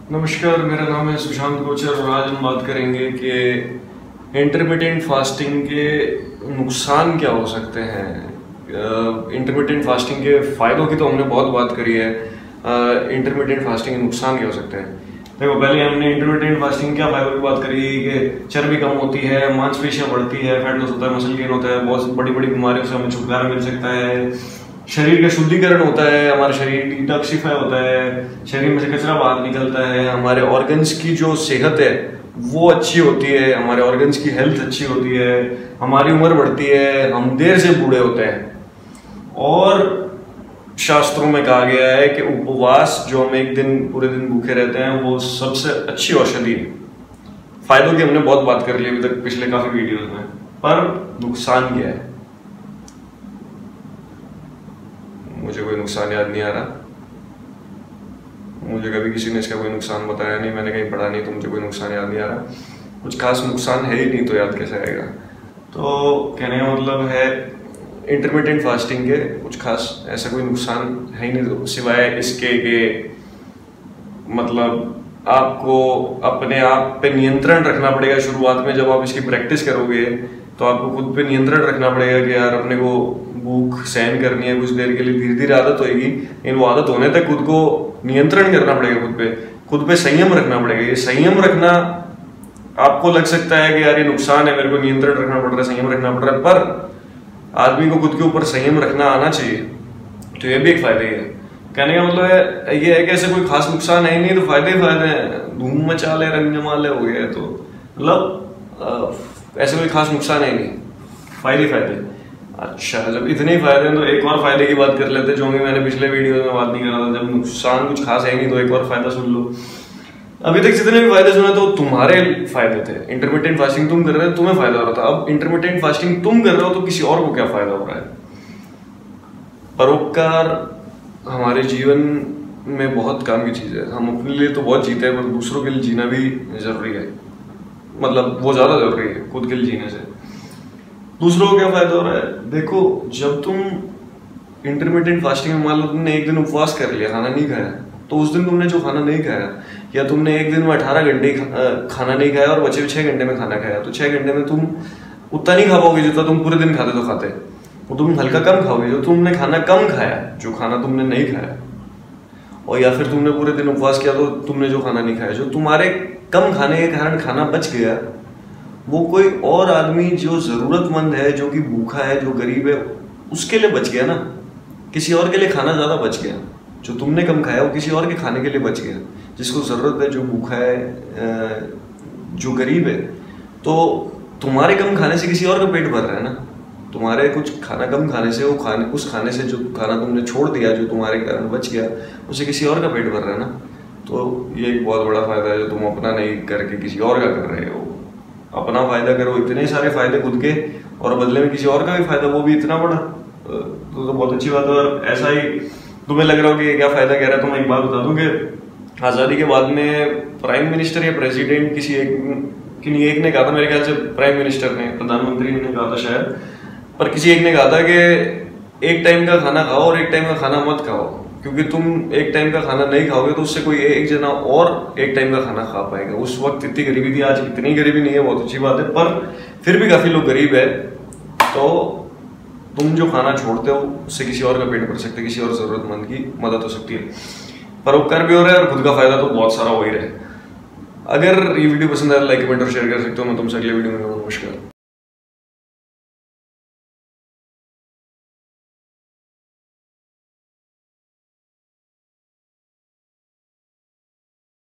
नमस्कार, मेरा नाम है सुशांत कोचर और आज हम बात करेंगे कि इंटरमिटेंट फास्टिंग के नुकसान क्या हो सकते हैं। इंटरमिटेंट फास्टिंग के फ़ायदों की तो हमने बहुत बात करी है। इंटरमिटेंट फास्टिंग के नुकसान क्या हो सकते हैं। देखो, पहले हमने इंटरमिटेंट फास्टिंग क्या फ़ायदों की बात करी कि चर्बी कम होती है, मांसपेशियाँ बढ़ती है, फैट लॉस होता है, मसल गेन होता है, बहुत बड़ी बड़ी बीमारियों से हमें छुटकारा मिल सकता है। शरीर का शुद्धिकरण होता है, हमारा शरीर डिटॉक्सिफाई होता है, शरीर में से कचरा बाहर निकलता है, हमारे ऑर्गन्स की जो सेहत है वो अच्छी होती है, हमारे ऑर्गन्स की हेल्थ अच्छी होती है, हमारी उम्र बढ़ती है, हम देर से बूढ़े होते हैं। और शास्त्रों में कहा गया है कि उपवास जो हम एक दिन पूरे दिन भूखे रहते हैं वो सबसे अच्छी औषधि है। फायदों की हमने बहुत बात कर ली अभी तक पिछले काफी वीडियोस में, पर नुकसान क्या है मुझे कोई नुकसान याद नहीं आ रहा। मुझे कभी किसी ने इसका कोई नुकसान बताया नहीं, मैंने कहीं पढ़ा नहीं, तो मुझे कोई नुकसान याद नहीं आ रहा। कुछ खास नुकसान है ही नहीं तो याद कैसे आएगा। तो कहने का मतलब है इंटरमिटेंट फास्टिंग के कुछ खास ऐसा कोई नुकसान है ही नहीं, तो सिवाय इसके कि मतलब आपको अपने आप पे नियंत्रण रखना पड़ेगा। शुरुआत में जब आप इसकी प्रैक्टिस करोगे तो आपको खुद पे नियंत्रण रखना पड़ेगा कि यार अपने को भूख सहन करनी है कुछ देर के लिए। धीरे धीरे आदत होगी, इन वो आदत होने तक खुद को नियंत्रण करना पड़ेगा, खुद पे संयम रखना पड़ेगा। ये संयम रखना आपको लग सकता है कि यार ये नुकसान है, मेरे को नियंत्रण रखना पड़ रहा है, संयम रखना पड़ रहा है, पर आदमी को खुद के ऊपर संयम रखना आना चाहिए। तो ये भी एक फायदा ही है। कहने का मतलब है ये है कि ऐसे कोई खास नुकसान है ही नहीं, तो फायदे ही फायदे हैं। धूम मचा ले रंग जमा ले हो गया, तो मतलब ऐसे कोई खास नुकसान है ही नहीं, फायदे फायदे। अच्छा, जब इतने ही फायदे हैं तो एक और फायदे की बात कर लेते हैं जो कि मैंने पिछले वीडियो में बात नहीं कर रहा था। जब नुकसान कुछ खास है नहीं तो एक और फायदा सुन लो। अभी तक जितने भी फायदे सुने तो तुम्हारे फायदे थे। इंटरमिटेंट फास्टिंग तुम कर रहे हो, तुम्हें फायदा हो रहा था। अब इंटरमिटेंट फास्टिंग तुम कर रहे हो तो किसी और को क्या फायदा हो रहा है। परोपकार हमारे जीवन में बहुत काम की चीज है। हम अपने लिए तो बहुत जीते हैं, पर दूसरों के लिए जीना भी जरूरी है। मतलब वो ज्यादा जरूरी है खुद के लिए जीने से। दूसरों को क्या फायदा हो रहा है, देखो जब तुम इंटरमिटेंट फास्टिंग में मान लो तुमने एक दिन उपवास कर लिया, खाना नहीं खाया, तो उस दिन तुमने जो खाना नहीं खाया, या तुमने एक दिन में 18 घंटे खाना नहीं खाया और बचे 6 घंटे में खाना खाया, तो 6 घंटे में तुम उतना नहीं खा पाओगे जितना तुम पूरे दिन खाते तो खाते। वो तुम हल्का कम खाओगे जो तुमने खाना कम खाया, जो खाना तुमने नहीं खाया। और या फिर तुमने पूरे दिन उपवास किया तो तुमने जो खाना नहीं खाया, जो तुम्हारे कम खाने के कारण खाना बच गया, वो कोई और आदमी जो जरूरतमंद है, जो कि भूखा है, जो गरीब है, उसके लिए बच गया ना। किसी और के लिए खाना ज्यादा बच गया। जो तुमने कम खाया वो किसी और के खाने के लिए बच गया, जिसको जरूरत है, जो भूखा है, जो गरीब है। तो तुम्हारे कम खाने से किसी और का पेट भर रहा है ना। तुम्हारे कुछ खाना कम खाने से उस खाने से जो खाना तुमने छोड़ दिया, जो तुम्हारे कारण बच गया, उससे किसी और का पेट भर रहा है ना। तो ये एक बहुत बड़ा फायदा है जो तुम अपना नहीं करके किसी और का कर रहे हो। अपना फायदा करो, इतने सारे फायदे खुद के, और बदले में किसी और का भी फायदा, वो भी इतना बड़ा, तो बहुत अच्छी बात है। और ऐसा ही तुम्हें लग रहा हो कि क्या फायदा कह रहा है, तो मैं एक बात बता दूं कि आजादी के बाद में प्राइम मिनिस्टर या प्रेसिडेंट किसी एक ने कहा था, मेरे ख्याल से प्राइम मिनिस्टर ने, प्रधानमंत्री ने कहा था शायद, पर किसी एक ने कहा था कि एक टाइम का खाना खाओ और एक टाइम का खाना मत खाओ, क्योंकि तुम एक टाइम का खाना नहीं खाओगे तो उससे कोई एक जना और एक टाइम का खाना खा पाएगा। उस वक्त इतनी गरीबी थी, आज इतनी गरीबी नहीं है, बहुत अच्छी बात है, पर फिर भी काफी लोग गरीब है। तो तुम जो खाना छोड़ते हो उससे किसी और का पेट भर सकते, किसी और जरूरतमंद की मदद हो सकती है, परोपकार भी हो रहा है और खुद का फायदा तो बहुत सारा हो ही रहा है। अगर ये वीडियो पसंद आया लाइक कमेंट और शेयर कर सकते हो। मैं तुमसे अगले वीडियो में मिलूंगा। नमस्कार।